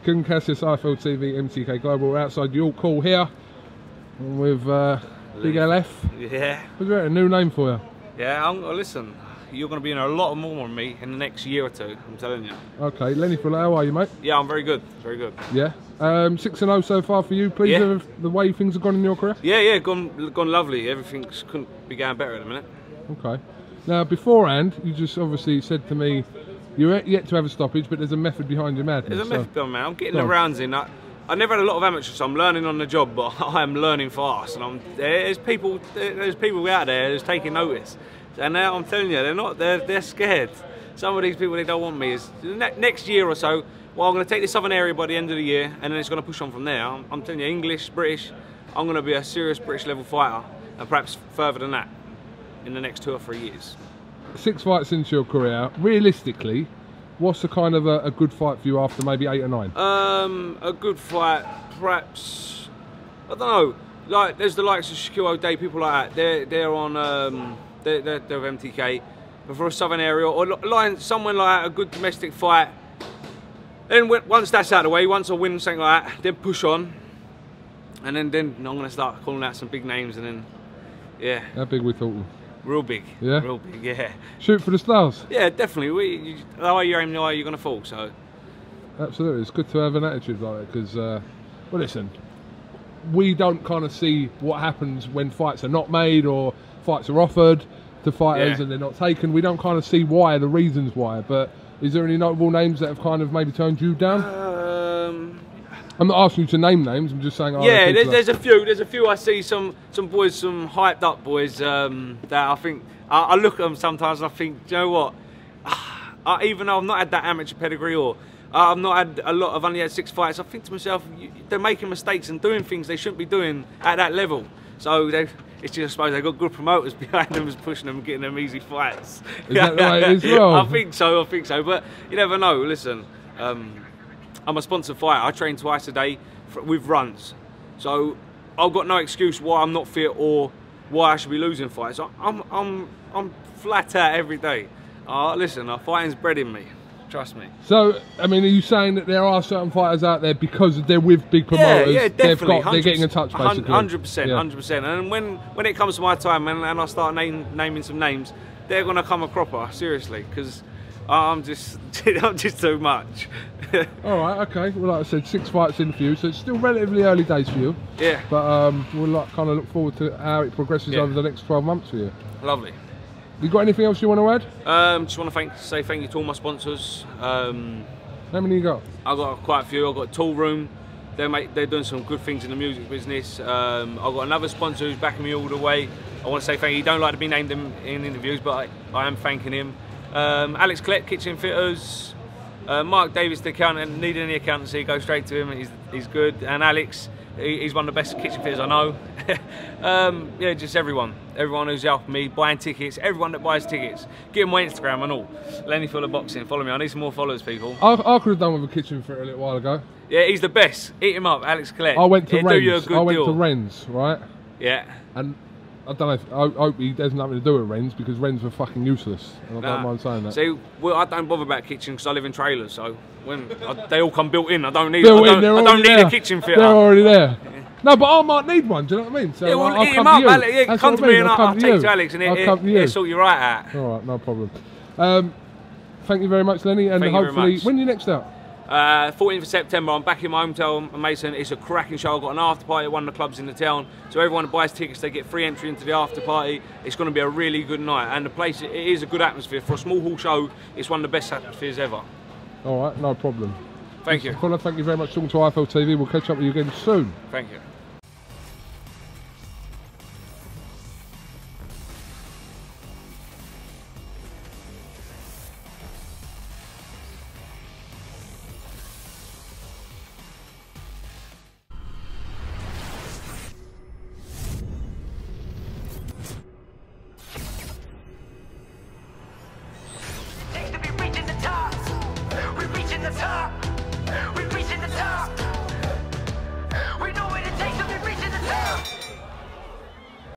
Kugan Cassius, IFL TV, MTK Global. We're outside York Hall here with Big LF. Yeah. What's that, a new name for you? Yeah, listen, you're going to be in a lot more on me in the next year or two, I'm telling you. Okay, Lenny Fuller, how are you, mate? Yeah, I'm very good, very good. Yeah. 6-0 so far for you. Pleased with the way things have gone in your career? Yeah, gone lovely. Everything couldn't be going better at the minute. Okay. Now, beforehand, you just obviously said to me, you're yet to have a stoppage, but there's a method behind your madness. There's a method behind me. I'm getting the rounds in. I never had a lot of amateurs, so I'm learning on the job, but I am learning fast. And there's people out there who's taking notice. And now I'm telling you, they're scared. Some of these people, they don't want me. Next year or so, well, I'm going to take the southern area by the end of the year, and then it's going to push on from there. I'm telling you, English, British, I'm going to be a serious British level fighter, and perhaps further than that in the next 2 or 3 years. 6 fights into your career, realistically, what's the kind of a good fight for you after maybe 8 or 9? A good fight, perhaps, I don't know, like there's the likes of Shaquille O'Day, people like that, they're on, they're with MTK, but for a southern area, or someone like a good domestic fight, then once that's out of the way, once I win something like that, then push on, and then I'm going to start calling out some big names, and then, yeah. How big we talking? Real big. Yeah? Real big, yeah. Shoot for the stars? Yeah, definitely. The higher you aim, the higher you're going to fall, so. Absolutely. It's good to have an attitude like that, because, well, listen, we don't kind of see what happens when fights are not made or fights are offered to fighters and they're not taken. We don't kind of see why, the reasons why, but is there any notable names that have kind of maybe turned you down? I'm not asking you to name names, I'm just saying... Yeah, there's a few I see, some boys, some hyped up boys that I think, I look at them sometimes and I think, do you know what, even though I've not had that amateur pedigree or I've not had a lot, I've only had 6 fights, I think to myself, they're making mistakes and doing things they shouldn't be doing at that level. So it's just, I suppose they've got good promoters behind them who's pushing them, getting them easy fights. Is that the way it is as well? I think so, but you never know, listen. I'm a sponsored fighter. I train twice a day with runs, so I've got no excuse why I'm not fit or why I should be losing fights. I'm flat out every day. Listen, fighting's bred in me. Trust me. So, I mean, are you saying that there are certain fighters out there because they're with big promoters? Yeah, definitely. They're getting in touch, basically. 100%, 100%. And when it comes to my time and I start naming some names, they're gonna come a cropper, seriously, because I'm just too much. All right, okay. Well, like I said, 6 fights in for you, so it's still relatively early days for you. Yeah. But we'll kind of look forward to how it progresses over the next 12 months for you. Lovely. You got anything else you want to add? Just want to say thank you to all my sponsors. How many you got? I've got quite a few. I've got Tool Room. They're doing some good things in the music business. I've got another sponsor who's backing me all the way. I want to say thank you. He don't like to be named in interviews, but I am thanking him. Alex Klett, Kitchen Fitters. Mark Davis, the accountant. Need any accountancy, go straight to him. He's good. And Alex, he's one of the best kitchen fitters I know. Yeah, just everyone who's helping me, buying tickets, everyone that buys tickets. Get my Instagram and all. Lenny Fuller Boxing, follow me. I need some more followers, people. I could have done with a kitchen fitter a little while ago. Yeah, he's the best. Eat him up, Alex Klett. I went to Ren's. Do you a good deal. To Ren's, right? Yeah. And I don't know if I hope he has nothing to do with Ren's because Ren's were fucking useless. And I don't mind saying that. See, well, I don't bother about kitchen because I live in trailers, so when they all come built in, I don't need a kitchen fitter. They're already there. Yeah. No, but I might need one. Do you know what I mean? So yeah, well, I'll eat him up, Alex. Yeah, come to me and I'll take you to Alex and he'll sort you right out. All right, no problem. Thank you very much, Lenny, and hopefully, when are you next out? 14th of September, I'm back in my hometown, Mason. It's a cracking show. I've got an after party at one of the clubs in the town. So everyone that buys tickets, they get free entry into the after party. It's going to be a really good night. And the place, it is a good atmosphere. For a small hall show, it's one of the best atmospheres ever. All right, no problem. Thank you. Thank you very much for talking to IFL TV. We'll catch up with you again soon. Thank you.